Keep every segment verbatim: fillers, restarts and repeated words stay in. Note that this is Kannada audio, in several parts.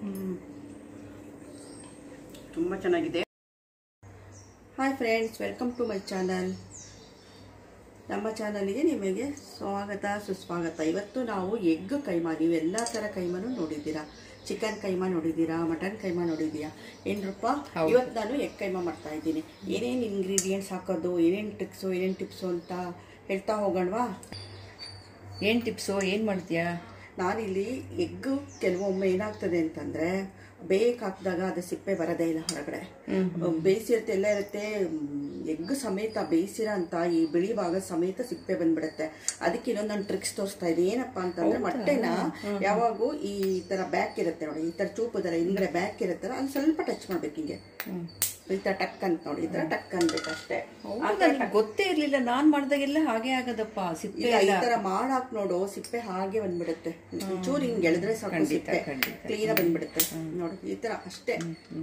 ತುಂಬ ಚೆನ್ನಾಗಿದೆ. Hi friends, welcome to my channel. ನಮ್ಮ ಚಾನಲ್ಗೆ ನಿಮಗೆ ಸ್ವಾಗತ ಸುಸ್ವಾಗತ. ಇವತ್ತು ನಾವು ಎಗ್ ಕೈಮಾ, ನೀವು ಎಲ್ಲ ಥರ ಕೈಮಾನು ನೋಡಿದ್ದೀರಾ. ಚಿಕನ್ ಕೈಮಾ ನೋಡಿದ್ದೀರಾ, ಮಟನ್ ಕೈಮಾ ನೋಡಿದ್ದೀರಾ. ಏನು ರೂಪ, ಇವತ್ತು ನಾನು ಎಗ್ ಕೈಮಾ ಮಾಡ್ತಾ ಇದ್ದೀನಿ. ಏನೇನು ಇಂಗ್ರೀಡಿಯೆಂಟ್ಸ್ ಹಾಕೋದು, ಏನೇನು ಟ್ರಿಕ್ಸು, ಏನೇನು ಟಿಪ್ಸು ಅಂತ ಹೇಳ್ತಾ ಹೋಗೋಣವಾ? ಏನು ಟಿಪ್ಸು, ಏನು ಮಾಡ್ತೀಯಾ? ನಾನಿಲ್ಲಿ ಎಗ್ಗು ಕೆಲವೊಮ್ಮೆ ಏನಾಗ್ತದೆ ಅಂತಂದರೆ ಬೇಕಾಕಿದಾಗ ಅದು ಸಿಪ್ಪೆ ಬರೋದೇ ಇಲ್ಲ ಹೊರಗಡೆ. ಬೇಯಿಸಿರುತ್ತೆ, ಎಲ್ಲ ಇರುತ್ತೆ, ಎಗ್ ಸಮೇತ ಬೇಯಿಸಿರೋ ಅಂತ ಈ ಬಿಳಿ ಭಾಗ ಸಮೇತ ಸಿಪ್ಪೆ ಬಂದ್ಬಿಡುತ್ತೆ. ಅದಕ್ಕೆ ಇನ್ನೊಂದು ಟ್ರಿಕ್ಸ್ ತೋರಿಸ್ತಾ ಇದೆ. ಏನಪ್ಪಾ ಅಂತಂದ್ರೆ ಮೊಟ್ಟೆನ ಯಾವಾಗೂ ಈ ತರ ಬ್ಯಾಕ್ ಇರುತ್ತೆ ನೋಡಿ, ಈ ತರ ಚೂಪುದರ ಹಿಂದ್ಗಡೆ ಬ್ಯಾಕ್ ಇರುತ್ತಲ್ಲ, ಅಲ್ಲಿ ಸ್ವಲ್ಪ ಟಚ್ ಮಾಡ್ಬೇಕು. ಹಿಂಗೆ ಈ ತರ ಟಕ್ ಅಂತ ನೋಡಿ, ಈ ತರ ಟಕ್ ಅನ್ಬೇಕು ಅಷ್ಟೇ. ಗೊತ್ತೇ ಇರ್ಲಿಲ್ಲ, ನಾನ್ ಮಾಡ್ದಾಗೆಲ್ಲ ಹಾಗೆ ಆಗದಪ್ಪ. ಸಿಪ್ಪೆ ಈ ತರ ಮಾಡಾಕ್ ನೋಡು, ಸಿಪ್ಪೆ ಹಾಗೆ ಬಂದ್ಬಿಡುತ್ತೆ. ಚೂರು ಹಿಂಗ್ ಎಳೆದ್ರೆ ಸಾಕು, ಸಿಪ್ಪೆ ಕ್ಲೀನ್ ಬಂದ್ಬಿಡುತ್ತೆ ನೋಡಿ, ಈ ತರ ಅಷ್ಟೇ.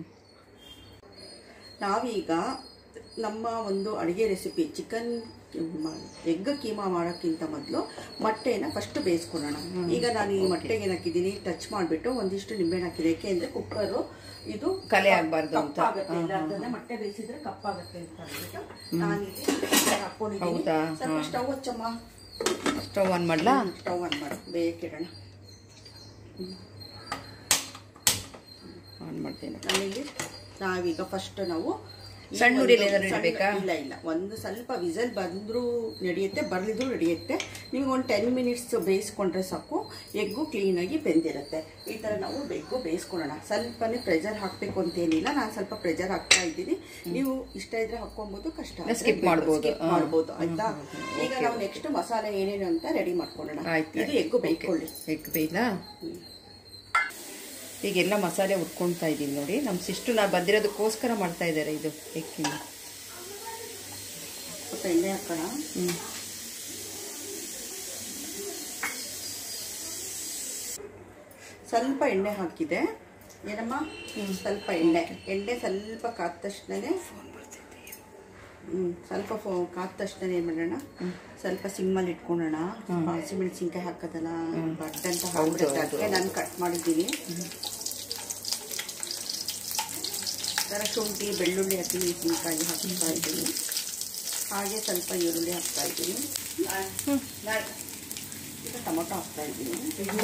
ನಾವೀಗ ನಮ್ಮ ಒಂದು ಅಡುಗೆ ರೆಸಿಪಿ ಚಿಕನ್ ಎಗ್ ಕೀಮಾ ಮಾಡೋಕ್ಕಿಂತ ಮೊದಲು ಮೊಟ್ಟೆನ ಫಸ್ಟ್ ಬೇಯಿಸ್ಕೊಳ್ಳೋಣ. ಈಗ ನಾನು ಈ ಮೊಟ್ಟೆಗೆ ಹಾಕಿದ್ದೀನಿ, ಟಚ್ ಮಾಡಿಬಿಟ್ಟು ಒಂದಿಷ್ಟು ನಿಂಬೆಹಣ್ಣು ಹಾಕಿದೆ. ಯಾಕೆಂದ್ರೆ ಕುಕ್ಕರು ಇದು ಕಲೆ ಆಗಬಾರ್ದು ಅಂತ, ಮೊಟ್ಟೆ ಬೇಯಿಸಿದ್ರೆ ಕಪ್ಪಾಗುತ್ತೆ ಅಂತ ಅಂದ್ಬಿಟ್ಟು ನಾನಿಲ್ಲಿ ಹಾಕೊಂಡಿದ್ದೀನಿ. ಸ್ವಲ್ಪ ಸ್ಟವ್ ಹಚ್ಚಮ್ಮ. ಸ್ಟವ್ ಆನ್ ಮಾಡ್ಲಾ? ಸ್ಟವ್ ಆನ್ ಮಾಡು, ಬೇಕಿಡೋಣ. ಆನ್ ಮಾಡ್ತೇನೆ ನಾನಿಲ್ಲಿ ನಾವೀಗ ಫಸ್ಟ್ ನಾವು ಸಣ್ಣ ಉರಿಯಲ್ಲಿ ಇಡಬೇಕಾ? ಇಲ್ಲ ಇಲ್ಲ, ಒಂದು ಸ್ವಲ್ಪ ವಿಸಲ್ ಬಂದರೂ ನಡೆಯುತ್ತೆ, ಬರಲಿದ್ರು ನಡೆಯುತ್ತೆ. ನಿಮ್ಗೆ ಒಂದು ಟೆನ್ ಮಿನಿಟ್ಸ್ ಬೇಯಿಸ್ಕೊಂಡ್ರೆ ಸಾಕು, ಎಗ್ಗು ಕ್ಲೀನಾಗಿ ಬೆಂದಿರುತ್ತೆ. ಈ ಥರ ನಾವು ಎಗ್ಗು ಬೇಯಿಸ್ಕೊಳ್ಳೋಣ. ಸ್ವಲ್ಪನೇ ಪ್ರೆಷರ್ ಹಾಕಬೇಕು ಅಂತೇನಿಲ್ಲ, ನಾನು ಸ್ವಲ್ಪ ಪ್ರೆಷರ್ ಹಾಕ್ತಾ ಇದ್ದೀನಿ. ನೀವು ಇಷ್ಟ ಇದ್ರೆ ಹಾಕ್ಕೊಬೋದು, ಕಷ್ಟ ಸ್ಕಿಪ್ ಮಾಡ್ಬೋದು ಮಾಡ್ಬೋದು ಆಯ್ತಾ? ಈಗ ನಾವು ನೆಕ್ಸ್ಟ್ ಮಸಾಲೆ ಏನೇನು ಅಂತ ರೆಡಿ ಮಾಡ್ಕೊಳ್ಳೋಣ. ಇದು ಎಗ್ಗು ಬೇಯ್ಕೊಳ್ಳಿ. ಎಗ್ ಬೇಯ್ಲಾ? ಈಗೆಲ್ಲ ಮಸಾಲೆ ಉಟ್ಕೊಳ್ತಾ ಇದ್ದೀನಿ ನೋಡಿ. ನಮ್ಮ ಸಿಸ್ಟರ್ ನಾ ಬಂದಿರೋದಕ್ಕೋಸ್ಕರ ಮಾಡ್ತಾ ಇದ್ದಾರೆ ಇದು ಎಕ್ಕಿನ. ಸ್ವಲ್ಪ ಎಣ್ಣೆ ಹಾಕೋಣ. ಹ್ಞೂ ಸ್ವಲ್ಪ ಎಣ್ಣೆ ಹಾಕಿದೆ. ಏನಮ್ಮ? ಸ್ವಲ್ಪ ಎಣ್ಣೆ ಎಣ್ಣೆ ಸ್ವಲ್ಪ ಕಾದ ತಕ್ಷಣನೇ ಹ್ಞೂ ಸ್ವಲ್ಪ ಫೋ ಕಾದ ತಕ್ಷಣ ಏನು ಮಾಡೋಣ, ಸ್ವಲ್ಪ ಸಿಮ್ಮಲ್ಲಿ ಇಟ್ಕೊಳ್ಳೋಣ. ಹಸಿಮೆಣಸಿನ್ಕಾಯಿ ಹಾಕೋದಲ್ಲ, ಬಡ್ಡಂತ ಹಾಕ್ಬಿಡುತ್ತೆ, ಅದಕ್ಕೆ ನಾನು ಕಟ್ ಮಾಡಿದ್ದೀನಿ. ಥರ ಶುಂಠಿ, ಬೆಳ್ಳುಳ್ಳಿ, ಹಸಿಮೆಣಸಿನ್ಕಾಯಿ ಹಾಕ್ತಾ ಇದ್ದೀನಿ. ಹಾಗೆ ಸ್ವಲ್ಪ ಈರುಳ್ಳಿ ಹಾಕ್ತಾ ಇದ್ದೀನಿ. ಈಗ ಟೊಮೊಟೊ ಹಾಕ್ತಾ ಇದ್ದೀನಿ.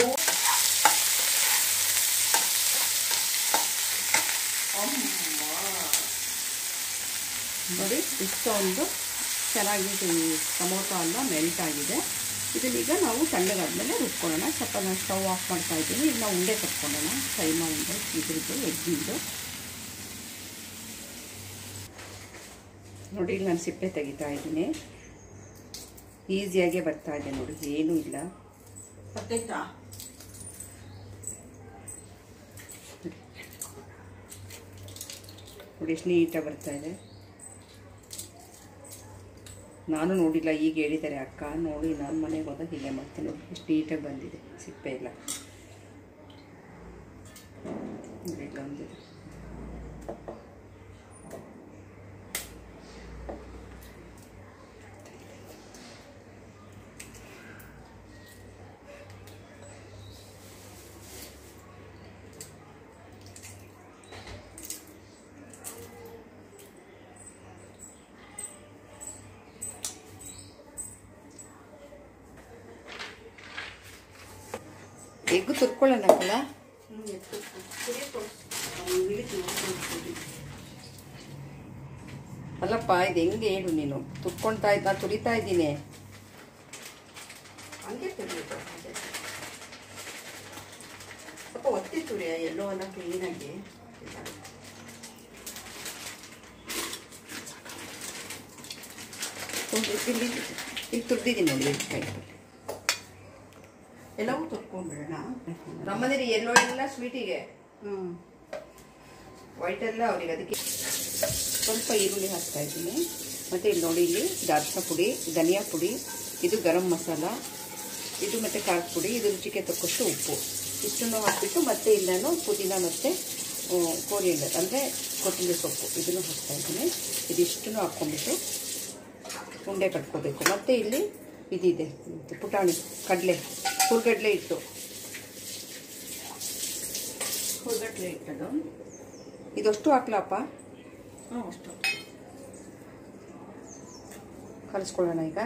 ನೋಡಿ, ಇಷ್ಟೊಂದು ಚೆನ್ನಾಗಿ ಟೊಮೊಟೊ ಎಲ್ಲ ಮೆಲ್ಟ್ ಆಗಿದೆ. ಇದನ್ನೀಗ ನಾವು ತಣ್ಣಗಾದ್ಮೇಲೆ ರುಬ್ಕೊಳ್ಳೋಣ. ಸ್ವಲ್ಪ ನಾನು ಸ್ಟವ್ ಆಫ್ ಮಾಡ್ತಾ ಇದ್ದೀನಿ. ಈಗ ನಾವು ಉಂಡೆ ಕಟ್ಕೊಳ್ಳೋಣ. ಕೈಮಾ ಉಂಡೆ ಇದ್ರದ್ದು ಎಗ್ಗಿಂದು ನೋಡಿ. ಈಗ ನಾನು ಸಿಪ್ಪೆ ತೆಗಿತಾ ಇದ್ದೀನಿ. ಈಸಿಯಾಗೆ ಬರ್ತಾ ಇದೆ ನೋಡಿ, ಏನೂ ಇಲ್ಲ. ಗೊತ್ತಾಯ್ತಾ? ನೋಡಿ ಎಷ್ಟು ನೀಟಾಗಿ ಬರ್ತಾ ಇದೆ. ನಾನು ನೋಡಿಲ್ಲ, ಈಗ ಹೇಳಿದ್ದಾರೆ ಅಕ್ಕ. ನೋಡಿ ನಾನು ಮನೆಗೆ ಹೋದಾಗ ಹೀಗೆ ಮಾಡ್ತೀನಿ. ನೋಡಿ ಎಷ್ಟು ನೀಟಾಗಿ ಬಂದಿದೆ ಸಿಪ್ಪೆ ಎಲ್ಲ. ಬಂದಿದೆ. ಎಗ್ಗು ತುರ್ಕೊಳ್ಳೋಣಕ್ಕಲ್ಲ? ಅಲ್ಲಪ್ಪ, ಇದು ಹೆಂಗೆ ಹೇಳು ನೀನು? ತುರ್ಕೊಳ್ತಾ ಇದ್ದ, ತುರಿತಾ ಇದ್ದೀನಿ. ಹಂಗೆ ತುರಿಯೋದು, ಸ್ವಲ್ಪ ಒತ್ತಿ ತುರಿಯ, ಎಲ್ಲೋ ಎಲ್ಲ ಕ್ಲೀನಾಗಿ. ಈಗ ತುರ್ದಿದ್ದೀನಿ ನೋಡಿ. ಕೈ ಎಲ್ಲವೂ ತುರ್ಕೊಂಡ್ಬಿಡೋಣ. ನಮ್ಮನೇಲಿ ಎಲ್ಲೋ ಎಲ್ಲ ಸ್ವೀಟಿಗೆ, ಹ್ಞೂ ವೈಟ್ ಎಲ್ಲ ಅವ್ರಿಗೆ. ಅದಕ್ಕೆ ಸ್ವಲ್ಪ ಈರುಳ್ಳಿ ಹಾಕ್ತಾ ಇದ್ದೀನಿ. ಮತ್ತು ಇಲ್ಲಿ ನೋಡಿ, ಇಲ್ಲಿ ಅರಿಶಿನ ಪುಡಿ, ಧನಿಯಾ ಪುಡಿ, ಇದು ಗರಂ ಮಸಾಲ, ಇದು ಮತ್ತು ಖಾರದ ಪುಡಿ, ಇದು ರುಚಿಗೆ ತಕ್ಕಷ್ಟು ಉಪ್ಪು, ಇಷ್ಟನ್ನು ಹಾಕಿಬಿಟ್ಟು ಮತ್ತೆ ಇಲ್ಲಿ ನಾನು ಪುದೀನ ಮತ್ತು ಕೋರಿಯಂಡರ್ ಅಂದರೆ ಕೊತ್ತಂಬರಿ ಸೊಪ್ಪು ಇದನ್ನು ಹಾಕ್ತಾ ಇದ್ದೀನಿ. ಇದಿಷ್ಟನ್ನು ಹಾಕ್ಕೊಂಡ್ಬಿಟ್ಟು ಉಂಡೆ ಕಟ್ಕೋಬೇಕು. ಮತ್ತು ಇಲ್ಲಿ ಇದಿದೆ ಪುಟಾಣಿ ಕಡಲೆ, ಹುರ್ಗಡ್ಲೆ ಇಟ್ಟು ಹುಡುಗಟ್ಲೆ ಇಟ್ಟದು. ಇದಷ್ಟು ಹಾಕ್ಲಪ್ಪ? ಹಾಂ ಅಷ್ಟು ಕಲಿಸ್ಕೊಳ್ಳೋಣ ಈಗ.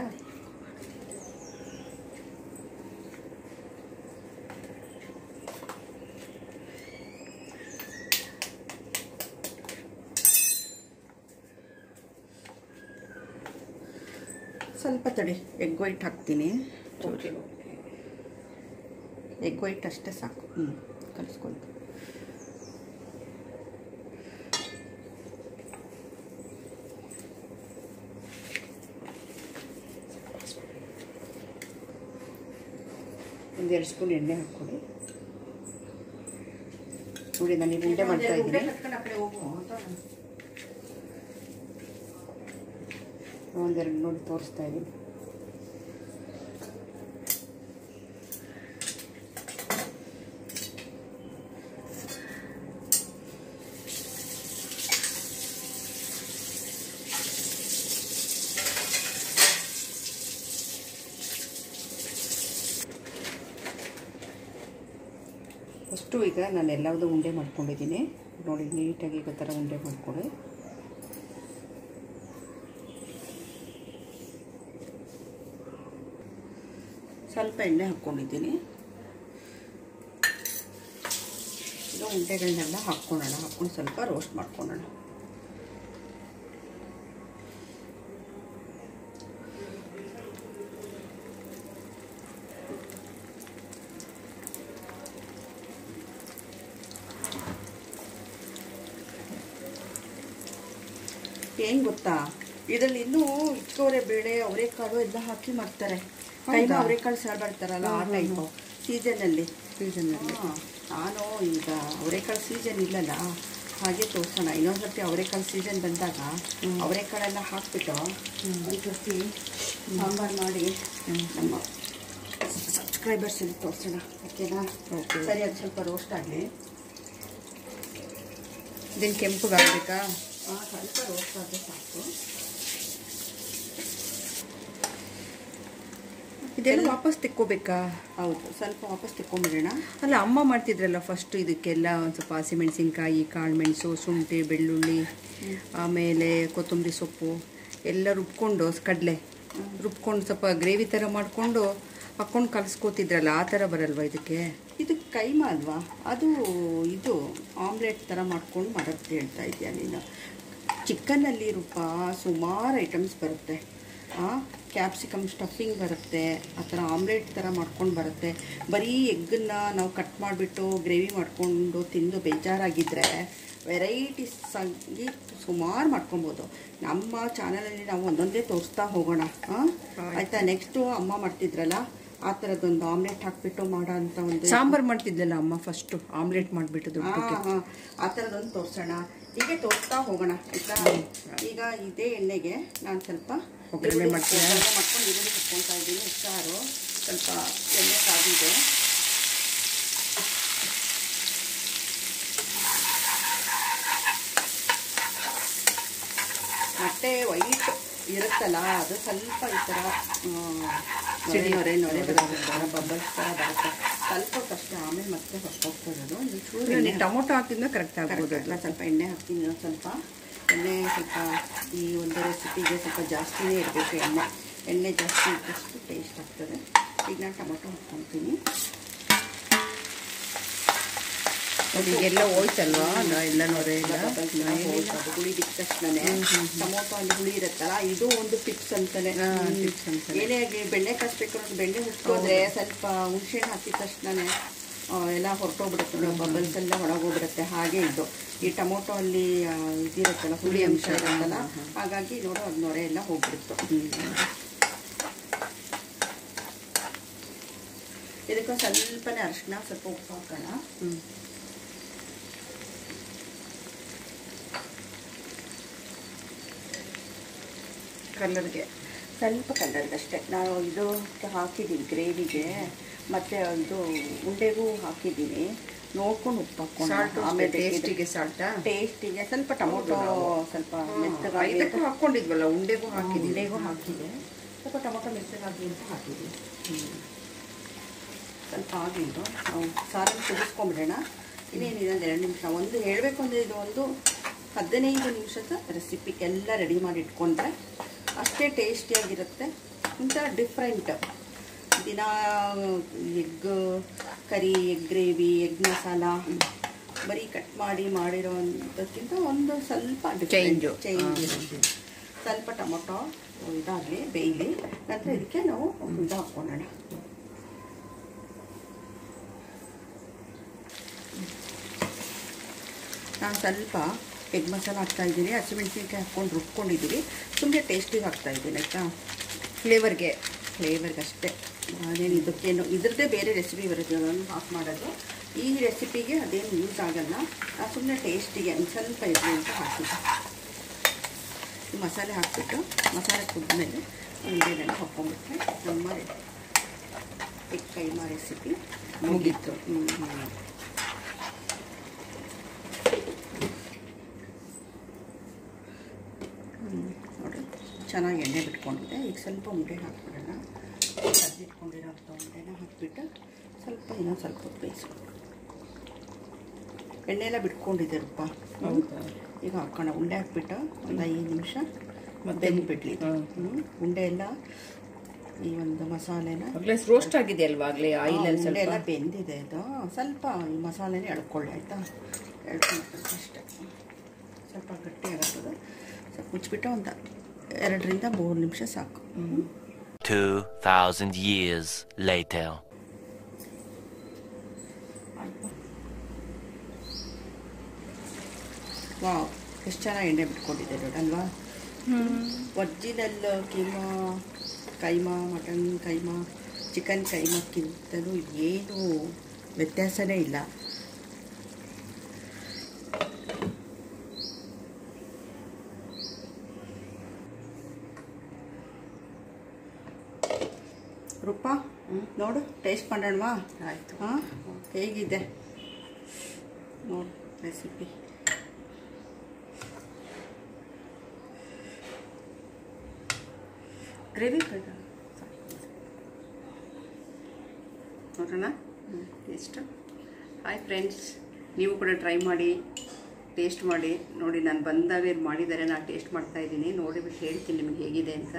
ಸ್ವಲ್ಪ ತಡಿ, ಎಗ್ ವೈಟ್ ಹಾಕ್ತೀನಿ. ಓಕೆ ಎಗ್ ವೈಟ್ ಅಷ್ಟೇ ಸಾಕು. ಹ್ಞೂ ಕಲಿಸ್ಕೊಳ್ತೀನಿ. ಒಂದೆರಡು ಸ್ಪೂನ್ ಎಣ್ಣೆ ಹಾಕ್ಕೊಡಿ. ನೋಡಿ ನಾನು ಈಗ ಉಂಡೆ ಮಾಡ್ತಾ ಇದ್ದೀನಿ. ಒಂದೆರಡು ನೋಡಿ ತೋರಿಸ್ತಾ ಇದ್ದೀನಿ. ಅಷ್ಟು ಈಗ ನಾನು ಎಲ್ಲದೂ ಉಂಡೆ ಮಾಡ್ಕೊಂಡಿದ್ದೀನಿ. ನೋಡಿ ನೀಟಾಗಿ ಈ ಥರ ಉಂಡೆ ಮಾಡ್ಕೊಳ್ಳಿ. ಸ್ವಲ್ಪ ಎಣ್ಣೆ ಹಾಕ್ಕೊಂಡಿದ್ದೀನಿ. ಈಗ ಉಂಡೆಗಳನ್ನೆಲ್ಲ ಹಾಕ್ಕೊಳ್ಳೋಣ. ಹಾಕ್ಕೊಂಡು ಸ್ವಲ್ಪ ರೋಸ್ಟ್ ಮಾಡ್ಕೊಳ್ಳೋಣ. ಏನು ಗೊತ್ತಾ, ಇದರಲ್ಲಿ ಇನ್ನೂ ಇಟ್ಕೋರೆ ಬೇಳೆ ಅವರೆಕಾಳು ಎಲ್ಲ ಹಾಕಿ ಮಾಡ್ತಾರೆ. ಕೈಮ ಅವರೆಕಾಳು ಸಾರು ಮಾಡ್ತಾರಲ್ಲ ಆ ಟೈಪು ಸೀಸನಲ್ಲಿ ಸೀಸನಲ್ಲಿ ನಾನು ಈಗ ಅವರೆಕಾಳು ಸೀಸನ್ ಇಲ್ಲಲ್ಲ, ಹಾಗೆ ತೋರಿಸೋಣ. ಇನ್ನೊಂದು ಸರ್ತಿ ಅವರೆಕಾಳು ಸೀಸನ್ ಬಂದಾಗ ಅವರೆಕಾಳೆಲ್ಲ ಹಾಕ್ಬಿಟ್ಟು ಒಂದು ಸರ್ತಿ ಸಾಂಬಾರು ಮಾಡಿ ನಮ್ಮ ಸಬ್ಸ್ಕ್ರೈಬರ್ಸಲ್ಲಿ ತೋರಿಸೋಣ. ಓಕೆನಾ? ಓಕೆ ಸರಿ, ಅದು ಸ್ವಲ್ಪ ರೋಸ್ಟ್ ಆಗಲಿ. ಇದನ್ನು ಕೆಂಪುಗಾಗಬೇಕಾ? ಹಾಂ, ಸ್ವಲ್ಪ ರೋಸ್ಟ್ ಆದರೆ ಸಾಕು. ಇದೆಲ್ಲ ವಾಪಸ್ ತೆಕ್ಕೋಬೇಕಾ? ಹೌದು, ಸ್ವಲ್ಪ ವಾಪಸ್ ತೆಕ್ಕೊಂಬಿಡೋಣ. ಅಲ್ಲ, ಅಮ್ಮ ಮಾಡ್ತಿದ್ರಲ್ಲ ಫಸ್ಟ್ ಇದಕ್ಕೆಲ್ಲ ಒಂದು ಸ್ವಲ್ಪ ಹಸಿಮೆಣಸಿನ್ಕಾಯಿ, ಕಾಳು ಮೆಣಸು, ಶುಂಠಿ, ಬೆಳ್ಳುಳ್ಳಿ, ಆಮೇಲೆ ಕೊತ್ತಂಬರಿ ಸೊಪ್ಪು ಎಲ್ಲ ರುಬ್ಕೊಂಡು, ಕಡಲೆ ರುಬ್ಕೊಂಡು ಸ್ವಲ್ಪ ಗ್ರೇವಿ ಥರ ಮಾಡಿಕೊಂಡು ಹಾಕ್ಕೊಂಡು ಕಲಿಸ್ಕೋತಿದ್ರಲ್ಲ, ಆ ಥರ ಬರಲ್ವಾ ಇದಕ್ಕೆ? ಇದು ಕೈಮಾ ಅಲ್ವಾ, ಅದು ಇದು ಆಮ್ಲೆಟ್ ಥರ ಮಾಡ್ಕೊಂಡು ಮಾಡೋದು ಹೇಳ್ತಾ ಇದೆಯಾ ನೀನು? ಚಿಕನ್ನಲ್ಲಿ ರೂಪ ಸುಮಾರು ಐಟಮ್ಸ್ ಬರುತ್ತೆ. ಕ್ಯಾಪ್ಸಿಕಮ್ ಸ್ಟಫಿಂಗ್ ಬರುತ್ತೆ, ಆ ಥರ ಆಮ್ಲೆಟ್ ಥರ ಮಾಡ್ಕೊಂಡು ಬರುತ್ತೆ. ಬರೀ ಎಗ್ಗನ್ನು ನಾವು ಕಟ್ ಮಾಡಿಬಿಟ್ಟು ಗ್ರೇವಿ ಮಾಡಿಕೊಂಡು ತಿಂದು ಬೇಜಾರಾಗಿದ್ದರೆ ವೆರೈಟೀಸ್ ಆಗಿ ಸುಮಾರು ಮಾಡ್ಕೊಬೋದು. ನಮ್ಮ ಚಾನಲಲ್ಲಿ ನಾವು ಒಂದೊಂದೇ ತೋರಿಸ್ತಾ ಹೋಗೋಣ. ಹಾಂ, ಆಯಿತಾ? ನೆಕ್ಸ್ಟು ಅಮ್ಮ ಮಾಡ್ತಿದ್ರಲ್ಲ ಆ ಥರದ್ದೊಂದು ಆಮ್ಲೆಟ್ ಹಾಕ್ಬಿಟ್ಟು ಮಾಡೋ ಅಂಥ ಒಂದು ಸಾಂಬಾರು ಮಾಡ್ತಿದ್ಲಲ್ಲ ಅಮ್ಮ ಫಸ್ಟು, ಆಮ್ಲೆಟ್ ಮಾಡಿಬಿಟ್ಟು. ಹಾಂ ಹಾಂ, ಆ ಥರದೊಂದು ತೋರಿಸೋಣ. ಹೀಗೆ ತೋರಿಸ್ತಾ ಹೋಗೋಣ, ಆಯಿತಾ? ಈಗ ಇದೇ ಎಣ್ಣೆಗೆ ನಾನು ಸ್ವಲ್ಪ ಒಗ್ಗರಣೆ ಮಾಡ್ತೀನಿ. ಮಾಡ್ಕೊಂಡು ಈರುಳ್ಳಿ ಹಾಕ್ಕೊಳ್ತಾ ಇದ್ದೀನಿ. ಸಾರು ಸ್ವಲ್ಪ ಎಣ್ಣೆ ಕಾದಿದೆ. ಮತ್ತೆ ವೈಟ್ ಇರುತ್ತಲ್ಲ, ಅದು ಸ್ವಲ್ಪ ಈ ಥರ ಸಿಡಿ ನೊರೆ ನೊರೆ ಬರುತ್ತೆ, ಬಬ್ಬಲ್ಸ್ ಥರ ಬರುತ್ತೆ. ಸ್ವಲ್ಪ ಕಷ್ಟ, ಆಮೇಲೆ ಮತ್ತೆ ಹೊರಟೋಗ್ತದೆ. ಚೂರು ಟೊಮೊಟೊ ಹಾಕಿದ್ನ ಕರೆಕ್ಟ್ ಆಗ್ಬೋದು. ಅದನ್ನ ಸ್ವಲ್ಪ ಎಣ್ಣೆ ಹಾಕ್ತೀನಿ. ಸ್ವಲ್ಪ ಎಣ್ಣೆ ಸ್ವಲ್ಪ ಈ ಒಂದು ರೆಸಿಪಿಗೆ ಸ್ವಲ್ಪ ಜಾಸ್ತಿನೇ ಇರಬೇಕು ಎಣ್ಣೆ. ಎಣ್ಣೆ ಜಾಸ್ತಿ ಇದ್ದಷ್ಟು ಟೇಸ್ಟ್ ಆಗ್ತದೆ. ಈಗ ನಾನು ಟೊಮೊಟೊ ಹಾಕ್ಕೊಳ್ತೀನಿ. ಈಗೆಲ್ಲ ಹೋಯ್ತಲ್ವಾ ಎಲ್ಲ ನೊರೆ ಎಲ್ಲ ಹುಳಿ ಬಿಟ್ಟ ತಕ್ಷಣನೇ ಟೊಮೊಟೊ ಅಲ್ಲಿ ಹುಳಿ ಇರುತ್ತಲ್ಲ, ಇದು ಒಂದು ಟಿಪ್ಸ್ ಅಂತಾನೆ. ಟಿಪ್ಸ್ ಅಂತ ಏನೇ ಆಗಲಿ ಬೆಣ್ಣೆ ಕಾಸ್ಬೇಕು ಅನ್ನೋದು ಬೆಣ್ಣೆ ಹುಟ್ಕೋದ್ರೆ ಸ್ವಲ್ಪ ಹುಣಸೆ ಹಾಕಿದ ತಕ್ಷಣನೇ ಎಲ್ಲ ಹೊರಟೋಗ್ಬಿಡುತ್ತೆ, ಬಬಲ್ಸ್ ಎಲ್ಲ ಒಳಗೋಗ್ಬಿಡುತ್ತೆ. ಹಾಗೆ ಇದು ಈ ಟೊಮೊಟೊ ಅಲ್ಲಿ ಇದಿರುತ್ತಲ್ಲ, ಹುಳಿ ಅಂಶ ಇರುತ್ತಲ್ಲ, ಹಾಗಾಗಿ ನೋಡೋ ಅದು ನೊರೆ ಎಲ್ಲ ಹೋಗ್ಬಿಡುತ್ತೆ. ಇದಕ್ಕೆ ಸ್ವಲ್ಪನೇ ಅರಿಶಿನ, ಸ್ವಲ್ಪ ಉಪ್ಪು ಹಾಕೋಣ. ಕಲರ್ಗೆ ಸ್ವಲ್ಪ ಕಲರ್ಗಷ್ಟೇ. ನಾವು ಇದು ಹಾಕಿದ್ದೀನಿ ಗ್ರೇವಿಗೆ, ಮತ್ತು ಇದು ಉಂಡೆಗೂ ಹಾಕಿದ್ದೀನಿ. ನೋಡ್ಕೊಂಡು ಉಪ್ಪು ಹಾಕ್ಕೊಂಡು ಆಮೇಲೆ ಟೇಸ್ಟಿಗೆ ಸಾಲ್ಟಾ? ಟೇಸ್ಟಿಗೆ ಸ್ವಲ್ಪ ಟೊಮೊಟೊ ಸ್ವಲ್ಪ ಮೆತ್ತಗಾಗಿ ಹಾಕ್ಕೊಂಡಿದ್ವಲ್ಲ, ಉಂಡೆಗೂ ಹಾಕಿದ್ದೀನಿ. ಉಂಡೆಗೂ ಹಾಕಿದೆ. ಸ್ವಲ್ಪ ಟೊಮೊಟೊ ಮೆತ್ತಗಾಗಿ ಅಂತ ಹಾಕಿದ್ದೀನಿ. ಸ್ವಲ್ಪ ಆಗಿದ್ದು ನಾವು ಸಾರನ್ನು ಕುದಿಸ್ಕೊಂಬಿಡೋಣ. ಇನ್ನೇನಿದೆ ಒಂದು ಎರಡು ನಿಮಿಷ ಒಂದು ಹೇಳಬೇಕು ಅಂದರೆ ಇದು ಒಂದು ಹದಿನೈದು ನಿಮಿಷದ ರೆಸಿಪಿ ಎಲ್ಲ ರೆಡಿ ಮಾಡಿ ಇಟ್ಕೊಂಡ್ರೆ ಅಷ್ಟೇ ಟೇಸ್ಟಿಯಾಗಿರುತ್ತೆ. ಒಂಥರ ಡಿಫ್ರೆಂಟ್. ದಿನ egg curry, egg gravy, egg masala ಬರೀ ಕಟ್ ಮಾಡಿ ಮಾಡಿರೋವಂಥಕ್ಕಿಂತ ಒಂದು ಸ್ವಲ್ಪ ಚೇಂಜು ಚೇಂಜ್ ಇರುತ್ತೆ. ಸ್ವಲ್ಪ ಟೊಮೊಟೊ ಇದಾಗಲಿ ಬೇಯಲಿ, ನಂತರ ಇದಕ್ಕೆ ನಾವು ಇದು ಹಾಕ್ಕೊಳ್ಳೋಣ. ನಾನು ಸ್ವಲ್ಪ ಎಗ್ ಮಸಾಲ ಹಾಕ್ತಾಯಿದ್ದೀನಿ, ಹಸಿಮೆಣ್ಸಿನ್ಕಾಯಿ ಹಾಕ್ಕೊಂಡು ರುಬ್ಕೊಂಡಿದ್ದೀವಿ. ಸುಮ್ಮನೆ ಟೇಸ್ಟಿಗೆ ಹಾಕ್ತಾಯಿದ್ದೀನಿ ಆಯಿತಾ, ಫ್ಲೇವರ್ಗೆ ಫ್ಲೇವರ್ಗೆ ಅಷ್ಟೇ. ಅದೇನು ಇದಕ್ಕೇನು ಇದ್ರದ್ದೇ ಬೇರೆ ರೆಸಿಪಿ ಬರುತ್ತೆ, ಅದನ್ನು ಹಾಕಿ ಮಾಡೋದು. ಈ ರೆಸಿಪಿಗೆ ಅದೇನು ಯೂಸ್ ಆಗೋಲ್ಲ, ಸುಮ್ಮನೆ ಟೇಸ್ಟಿಗೆ ಒಂದು ಸ್ವಲ್ಪ ಇರಲಿ ಅಂತ ಹಾಕಿದ್ದೆ. ಈ ಮಸಾಲೆ ಹಾಕ್ಬಿಟ್ಟು ಮಸಾಲೆ ಕುದ್ಮೇಲೆ ಇಂಗ್ರೀಡಿಯೆಂಟ್ ಹಾಕ್ಕೊಂಡ್ಬಿಟ್ರೆ ನಮ್ಮ ಎಗ್ ಕೈಮಾ ರೆಸಿಪಿ ಮುಗೀತು. ನೋಡಿ ಚೆನ್ನಾಗಿ ಎಣ್ಣೆ ಬಿಟ್ಕೊಂಡಿದೆ. ಈಗ ಸ್ವಲ್ಪ ಉಂಡೆ ಹಾಕ್ಬಿಡೋಣ. ಕದ್ದಿಟ್ಕೊಂಡಿರೋಂಥ ಉಂಡೆನ ಹಾಕ್ಬಿಟ್ಟು ಸ್ವಲ್ಪ ಇನ್ನೊಂದು ಸ್ವಲ್ಪ ಬೇಯಿಸ್ಕೊಂಡು ಎಣ್ಣೆ ಎಲ್ಲ ಬಿಟ್ಕೊಂಡಿದೆ ರೂಪ. ಈಗ ಹಾಕೋಣ. ಉಂಡೆ ಹಾಕ್ಬಿಟ್ಟು ಒಂದು ಐದು ನಿಮಿಷ ಬೆಂದು ಬಿಡ್ಲಿ. ಉಂಡೆ ಎಲ್ಲ ಈ ಒಂದು ಮಸಾಲೆನ ರೋಸ್ಟ್ ಆಗಿದೆ ಅಲ್ವಾ ಆಗಲೇ ಆಯಿಲಲ್ಲಿ ಉಂಡೆ ಎಲ್ಲ ಬೆಂದಿದೆ. ಇದು ಸ್ವಲ್ಪ ಈ ಮಸಾಲೆನೇ ಎಳ್ಕೊಳ್ಳಿ ಆಯಿತಾ, ಎಳ್ಕೊಂಡು ಅಷ್ಟೇ. ಸ್ವಲ್ಪ ಗಟ್ಟಿ ಆಗುತ್ತದೆ. ಸ್ವಲ್ಪ ಮುಚ್ಚಿಬಿಟ್ಟು ಒಂದು ಎರಡರಿಂದ ಮೂರು ನಿಮಿಷ ಸಾಕು. two thousand years later. Wow, ಎಷ್ಟು ಚೆನ್ನಾಗಿ ಎಣ್ಣೆ ಬಿಟ್ಕೊಂಡಿದೆ ನೋಡಲ್ವಾ. Original keema keema, mutton keema, chicken ಕೈಮಾಕ್ಕಿಂತಲೂ ಏನು ವ್ಯತ್ಯಾಸನೇ ಇಲ್ಲ. ರೂಪ ನೋಡು, ಟೇಸ್ಟ್ ಮಾಡೋಣವಾ? ಆಯಿತು. ಹಾಂ, ಹೇಗಿದೆ ನೋಡು ರೆಸಿಪಿ. ಗ್ರೇವಿ ನೋಡೋಣ ಎಷ್ಟು. ಹಾಯ್ ಫ್ರೆಂಡ್ಸ್, ನೀವು ಕೂಡ ಟ್ರೈ ಮಾಡಿ, ಟೇಸ್ಟ್ ಮಾಡಿ ನೋಡಿ. ನಾನು ಬಂದಾಗ ಏನು ಮಾಡಿದ್ದಾರೆ, ನಾನು ಟೇಸ್ಟ್ ಮಾಡ್ತಾಯಿದ್ದೀನಿ. ನೋಡಿಬಿಟ್ಟು ಹೇಳ್ತೀನಿ ನಿಮಗೆ ಹೇಗಿದೆ ಅಂತ.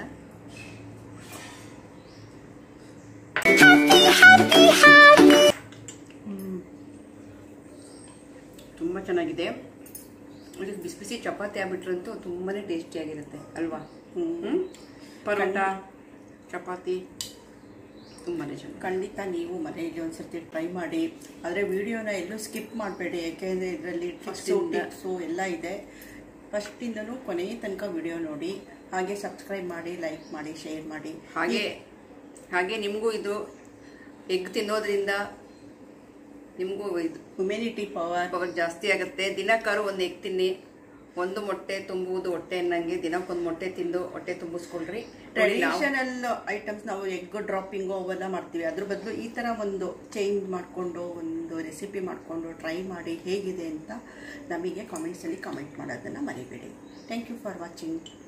ತುಂಬ ಚೆನ್ನಾಗಿದೆ. ಇದಕ್ಕೆ ಬಿಸಿ ಬಿಸಿ ಚಪಾತಿ ಆಗ್ಬಿಟ್ರಂತೂ ತುಂಬಾ ಟೇಸ್ಟಿಯಾಗಿರುತ್ತೆ ಅಲ್ವಾ. ಹ್ಞೂ ಪರೋಟ, ಚಪಾತಿ ತುಂಬಾ ಚೆನ್ನಾಗಿ. ಖಂಡಿತ ನೀವು ಮನೆಯಲ್ಲಿ ಒಂದು ಸರ್ತಿ ಟ್ರೈ ಮಾಡಿ. ಆದರೆ ವಿಡಿಯೋನ ಎಲ್ಲೂ ಸ್ಕಿಪ್ ಮಾಡಬೇಡಿ, ಯಾಕೆಂದರೆ ಇದರಲ್ಲಿ ಟ್ರಿಕ್ಸು ಟಿಪ್ಸು ಎಲ್ಲ ಇದೆ. ಫಸ್ಟಿಂದನೂ ಕೊನೆಯ ತನಕ ವಿಡಿಯೋ ನೋಡಿ. ಹಾಗೆ ಸಬ್ಸ್ಕ್ರೈಬ್ ಮಾಡಿ, ಲೈಕ್ ಮಾಡಿ, ಶೇರ್ ಮಾಡಿ. ಹಾಗೆ ಹಾಗೆ ನಿಮಗೂ ಇದು ಎಗ್ ತಿನ್ನೋದ್ರಿಂದ ನಿಮಗೂ ಇದು ಇಮ್ಯುನಿಟಿ ಪವರ್ ಪವರ್ ಜಾಸ್ತಿ ಆಗುತ್ತೆ. ದಿನಕ್ಕಾರು ಒಂದು ಎಗ್ ತಿನ್ನಿ. ಒಂದು ಮೊಟ್ಟೆ ತುಂಬುವುದು ಹೊಟ್ಟೆ ಅನ್ನಂಗೆ, ದಿನಕ್ಕೊಂದು ಮೊಟ್ಟೆ ತಿಂದು ಹೊಟ್ಟೆ ತುಂಬಿಸ್ಕೊಳ್ರಿ. ಟ್ರೆಡಿಷನಲ್ ಐಟಮ್ಸ್ ನಾವು ಎಗ್ ಡ್ರಾಪಿಂಗು ಅವೆಲ್ಲ ಮಾಡ್ತೀವಿ, ಅದ್ರ ಬದಲು ಈ ಥರ ಒಂದು ಚೇಂಜ್ ಮಾಡಿಕೊಂಡು ಒಂದು ರೆಸಿಪಿ ಮಾಡಿಕೊಂಡು ಟ್ರೈ ಮಾಡಿ ಹೇಗಿದೆ ಅಂತ ನಮಗೆ ಕಾಮೆಂಟ್ಸಲ್ಲಿ ಕಾಮೆಂಟ್ ಮಾಡೋದನ್ನು ಮರಿಬೇಡಿ. Thank you for watching.